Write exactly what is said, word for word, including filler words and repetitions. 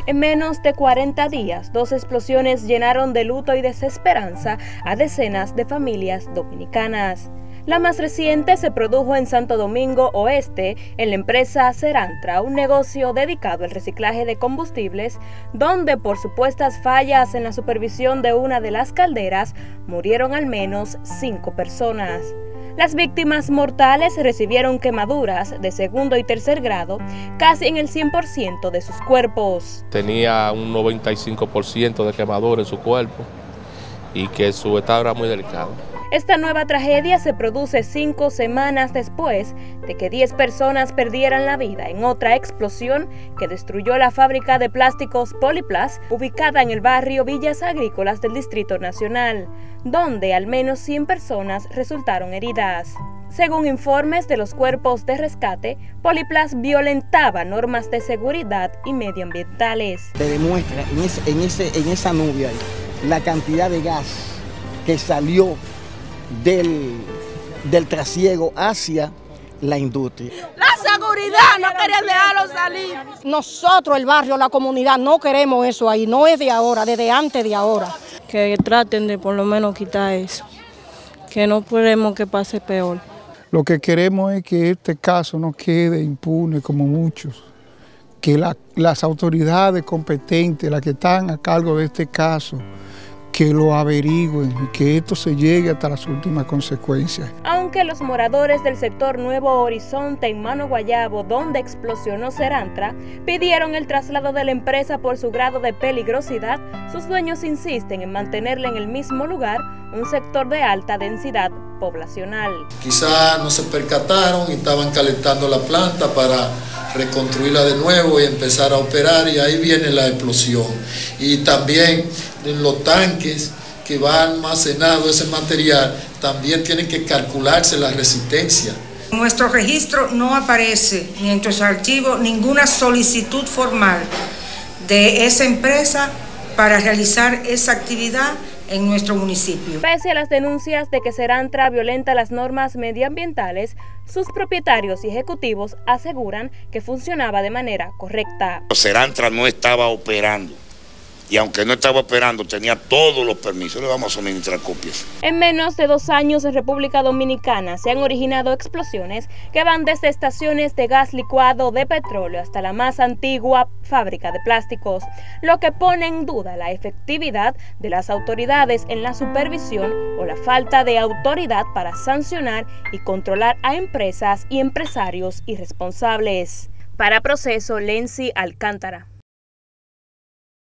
En menos de cuarenta días, dos explosiones llenaron de luto y desesperanza a decenas de familias dominicanas. La más reciente se produjo en Santo Domingo Oeste, en la empresa Serantra, un negocio dedicado al reciclaje de combustibles, donde por supuestas fallas en la supervisión de una de las calderas, murieron al menos cinco personas. Las víctimas mortales recibieron quemaduras de segundo y tercer grado, casi en el cien por ciento de sus cuerpos. Tenía un noventa y cinco por ciento de quemadura en su cuerpo y que su estado era muy delicado. Esta nueva tragedia se produce cinco semanas después de que diez personas perdieran la vida en otra explosión que destruyó la fábrica de plásticos Poliplas, ubicada en el barrio Villas Agrícolas del Distrito Nacional, donde al menos cien personas resultaron heridas. Según informes de los cuerpos de rescate, Poliplas violentaba normas de seguridad y medioambientales. Te demuestra en, ese, en, ese, en esa nube ahí la cantidad de gas que salió Del, del trasiego hacia la industria. La seguridad no querían dejarlo salir. Nosotros, el barrio, la comunidad, no queremos eso ahí, no es de ahora, desde antes de ahora. Que traten de por lo menos quitar eso, que no queremos que pase peor. Lo que queremos es que este caso no quede impune como muchos, que la, las autoridades competentes, las que están a cargo de este caso, que lo averigüen y que esto se llegue hasta las últimas consecuencias. Aunque los moradores del sector Nuevo Horizonte en Mano Guayabo, donde explosionó Serantra, pidieron el traslado de la empresa por su grado de peligrosidad, sus dueños insisten en mantenerla en el mismo lugar, un sector de alta densidad poblacional. Quizá no se percataron y estaban calentando la planta para reconstruirla de nuevo y empezar a operar, y ahí viene la explosión. Y también en los tanques que va almacenado ese material, también tienen que calcularse la resistencia. En nuestro registro no aparece ni en nuestros archivos ninguna solicitud formal de esa empresa para realizar esa actividad en nuestro municipio. Pese a las denuncias de que Serantra violenta las normas medioambientales, sus propietarios y ejecutivos aseguran que funcionaba de manera correcta. Serantra no estaba operando, y aunque no estaba operando, tenía todos los permisos. Le vamos a suministrar copias. En menos de dos años en República Dominicana se han originado explosiones que van desde estaciones de gas licuado de petróleo hasta la más antigua fábrica de plásticos, lo que pone en duda la efectividad de las autoridades en la supervisión o la falta de autoridad para sancionar y controlar a empresas y empresarios irresponsables. Para Proceso, Lency Alcántara.